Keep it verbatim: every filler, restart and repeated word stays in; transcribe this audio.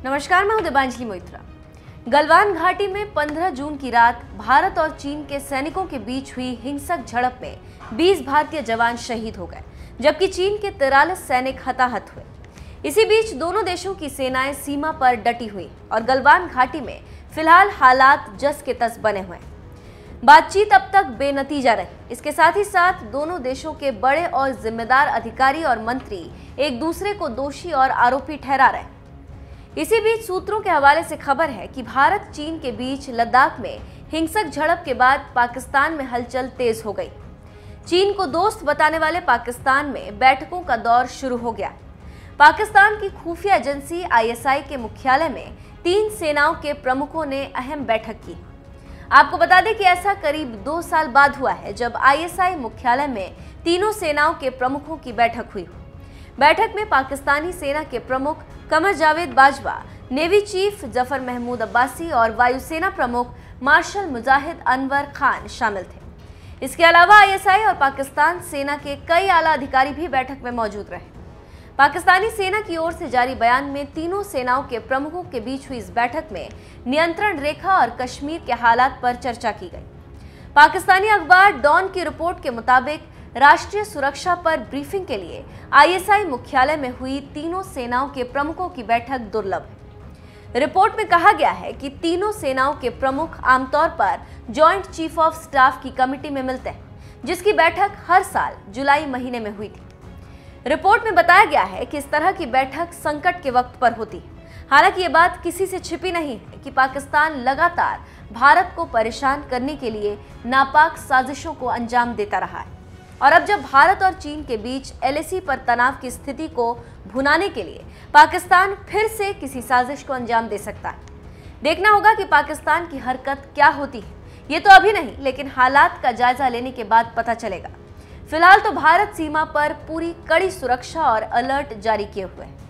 नमस्कार, मैं हूं दिबांजलि मोइत्रा। गलवान घाटी में पंद्रह जून की रात भारत और चीन के सैनिकों के बीच हुई हिंसक झड़प में बीस भारतीय जवान शहीद हो गए, जबकि चीन के तिरालीस सैनिक हताहत हुए। इसी बीच दोनों देशों की सेनाएं सीमा पर डटी हुई और गलवान घाटी में फिलहाल हालात जस के तस बने हुए हैं। बातचीत अब तक बेनतीजा रही। इसके साथ ही साथ दोनों देशों के बड़े और जिम्मेदार अधिकारी और मंत्री एक दूसरे को दोषी और आरोपी ठहरा रहे हैं। इसी बीच सूत्रों के हवाले से खबर है कि भारत चीन के बीच लद्दाख में हिंसक झड़प के बाद पाकिस्तान में हलचल तेज हो गई। चीन को दोस्त बताने वाले पाकिस्तान में बैठकों का दौर शुरू हो गया। पाकिस्तान की खुफिया एजेंसी आई एस आई के मुख्यालय में तीन सेनाओं के प्रमुखों ने अहम बैठक की। आपको बता दें कि ऐसा करीब दो साल बाद हुआ है जब आई एस आई मुख्यालय में तीनों सेनाओं के प्रमुखों की बैठक हुई। बैठक में पाकिस्तानी सेना के प्रमुख कमर जावेद बाजवा, नेवी चीफ जफर महमूद अब्बासी और वायुसेना प्रमुख मार्शल मुजाहिद अनवर खान शामिल थे। इसके अलावा आई एस आई और पाकिस्तान सेना के कई आला अधिकारी भी बैठक में मौजूद रहे। पाकिस्तानी सेना की ओर से जारी बयान में तीनों सेनाओं के प्रमुखों के बीच हुई इस बैठक में नियंत्रण रेखा और कश्मीर के हालात पर चर्चा की गई। पाकिस्तानी अखबार डॉन की रिपोर्ट के मुताबिक राष्ट्रीय सुरक्षा पर ब्रीफिंग के लिए आई एस आई मुख्यालय में हुई तीनों सेनाओं के प्रमुखों की बैठक दुर्लभ है। रिपोर्ट में कहा गया है कि तीनों सेनाओं के प्रमुख आमतौर पर जॉइंट चीफ ऑफ स्टाफ की कमेटी में मिलते हैं, जिसकी बैठक हर साल जुलाई महीने में हुई थी। रिपोर्ट में बताया गया है कि इस तरह की बैठक संकट के वक्त पर होती है। हालांकि ये बात किसी से छिपी नहीं है कि पाकिस्तान लगातार भारत को परेशान करने के लिए नापाक साजिशों को अंजाम देता रहा है और अब जब भारत और चीन के बीच एल ए सी पर तनाव की स्थिति को भुनाने के लिए पाकिस्तान फिर से किसी साजिश को अंजाम दे सकता है। देखना होगा कि पाकिस्तान की हरकत क्या होती है। ये तो अभी नहीं, लेकिन हालात का जायजा लेने के बाद पता चलेगा। फिलहाल तो भारत सीमा पर पूरी कड़ी सुरक्षा और अलर्ट जारी किए हुए है।